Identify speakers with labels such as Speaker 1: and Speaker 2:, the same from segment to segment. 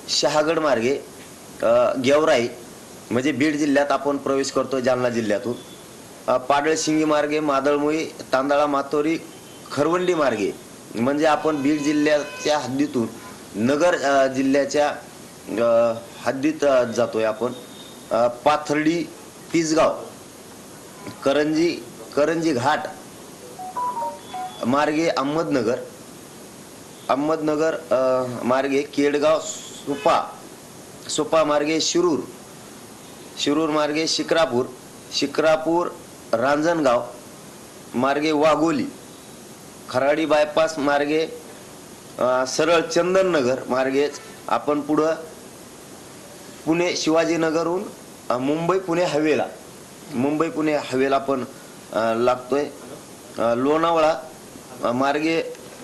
Speaker 1: शहागड मार्गे गेवराई म्हणजे बीड जिल्ह्यात आपण प्रवेश करतो जालना जिल्ह्यातून, पाडळशिंगी मार्गे मादळमोही, तांदळा, मातोरी, खरवंडी मार्गे म्हणजे आपण बीड जिल्ह्याच्या हद्दीतून नगर जिल्ह्याच्या हद्दीत जातोय आपण। पाथर्डी, तिसगाव, करंजी घाट मार्गे अहमदनगर मार्गे केडगाव, सुपा मार्गे शिरूर मार्गे शिक्रापूर, रांजणगाव मार्गे वाघोली, खराडी बायपास मार्गे सरळ चंदननगर मार्गे आपण पुढे पुणे शिवाजीनगरहून मुंबई पुणे हवेला पण लागतोय। लोणावळा मार्गे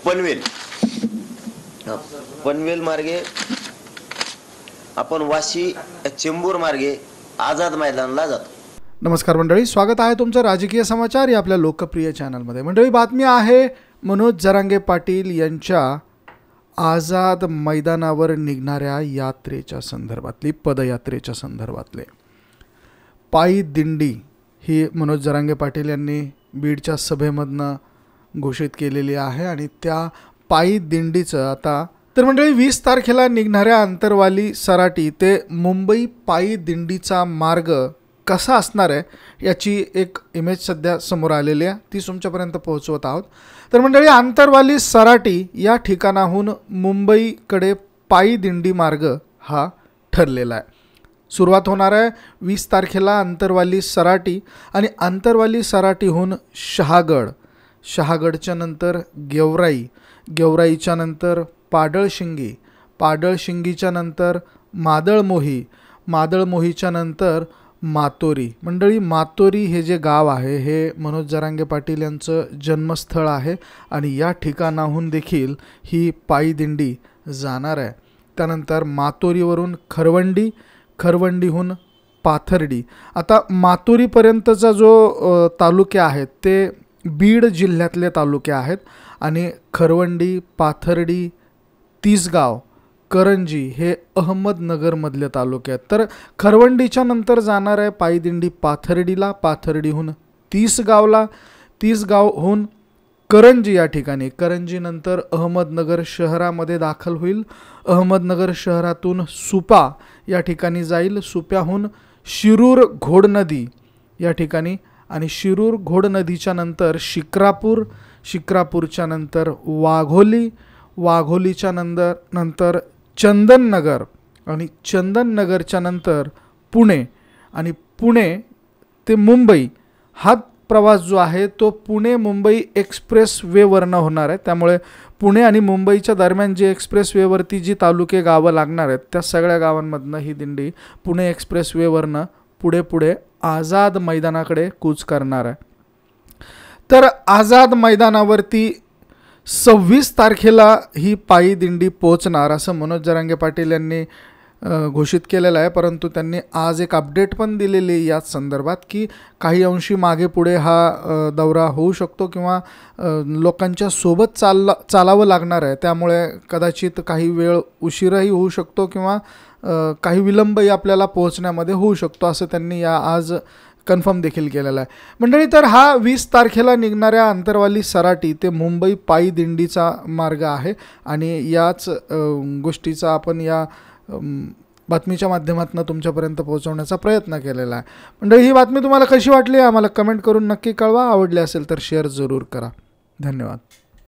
Speaker 1: पनवेल मार्गे आपण वाशी, चेंबूर मार्गे आझाद मैदानला जातो।
Speaker 2: नमस्कार मंडळी, स्वागत आहे तुमचं राजकीय समाचार या आपल्या लोकप्रिय चॅनलमध्ये। मंडळी, बातमी आहे मनोज जरांगे पाटील यांच्या आझाद मैदानावर निघणाऱ्या यात्रेच्या संदर्भातली, पदयात्रेच्या संदर्भातले। पायी दिंडी ही मनोज जरांगे पाटील यांनी बीडच्या सभेमधनं घोषित केलेली आहे आणि त्या पायी दिंडीचं आता तर मंडळी 20 तारखेला निघणाऱ्या अंतरवाली सराटी ते मुंबई पायी दिंडीचा मार्ग कसा असणार आहे याची एक इमेज सध्या समोर आलेली आहे, ती तुमच्यापर्यंत पोहोचवत आहोत। तर मंडळी, अंतरवाली सराटी या ठिकाणाहून मुंबईकडे पायी दिंडी मार्ग हा ठरलेला आहे। सुरुवात होणार आहे 20 तारखेला अंतरवाली सराटी आणि अंतरवाली सराटीहून शहागडच्या नंतर गेवराईच्या नंतर पाडळशिंगीच्या नंतर मादळमोहीच्या नंतर मातोरी। मंडळी, मातोरी हे जे गाव आहे हे मनोज जरांगे पाटील यांचं जन्मस्थळ आहे आणि या ठिकाणाहून देखील ही पायी दिंडी जाणार आहे। त्यानंतर मातोरीवरून खरवंडीहून पाथर्डी। आता मातोरीपर्यंतचा जो तालुके आहेत ते बीड जिल्ह्यातले तालुके आहेत आणि खरवंडी, पाथर्डी, तिसगाव, करंजी हे अहमदनगरमधले तालुके आहेत। तर खरवंडीच्या नंतर जाणार आहे पायी दिंडी पाथर्डीला, पाथर्डीहून तिसगावहून करंजी या ठिकाणी, करंजीनंतर अहमदनगर शहरामध्ये दाखल होईल, अहमदनगर शहरातून सुपा या ठिकाणी जाईल, सुप्याहून शिरूर घोडनदी या ठिकाणी आणि शिरूर घोडनदीच्या नंतर शिक्रापूरच्या नंतर वाघोलीच्या नंतर चंदननगर आणि चंदननगरच्या नंतर पुणे आणि पुणे ते मुंबई हा प्रवास जो आहे तो पुणे मुंबई एक्सप्रेस वेवरनं होणार आहे। त्यामुळे पुणे आणि मुंबईच्या दरम्यान जे एक्सप्रेस वेवरती जी तालुके गावं लागणार आहेत त्या सगळ्या गावांमधनं ही दिंडी पुणे एक्सप्रेस वेवरनं पुढे आझाद मैदानाकडे कूच करणार आहे। तर आझाद मैदानावरती 26 तारखेला ही पायी दिंडी पोहोचणार असं मनोज जरांगे पाटील यांनी घोषित केलेलं आहे। परंतु त्यांनी आज एक अपडेट पण दिलेली याच संदर्भात की काही अंशी मागे पुढे हा दौरा होऊ शकतो किंवा लोकांच्या सोबत चालावं लागणार आहे, त्यामुळे कदाचित काही वेळ उशीरही होऊ शकतो किंवा काही विलंबही आपल्याला पोहोचण्यामध्ये होऊ शकतो असं त्यांनी आज कन्फर्म देखील केलेला आहे। मंडळी, तर हा 20 तारखेला निघणाऱ्या अंतरवाली सराटी ते मुंबई पायी दिंडीचा मार्ग आहे आणि याच गोष्टीचा आपण या बातमीच्या माध्यमातून तुमच्यापर्यंत पोहोचवण्याचा प्रयत्न केलेला आहे। मंडळी, ही बातमी तुम्हाला कशी वाटली आम्हाला कमेंट करून नक्की कळवा, आवडली असेल तर शेअर जरूर करा। धन्यवाद।